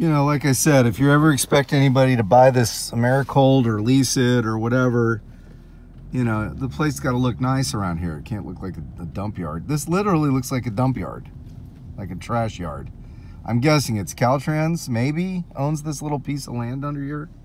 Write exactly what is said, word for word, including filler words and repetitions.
you know, like I said, if you ever expect anybody to buy this Americold or lease it or whatever, you know, the place got to look nice around here. It can't look like a, a dump yard. This literally looks like a dump yard, like a trash yard. I'm guessing it's Caltrans, maybe, owns this little piece of land under here.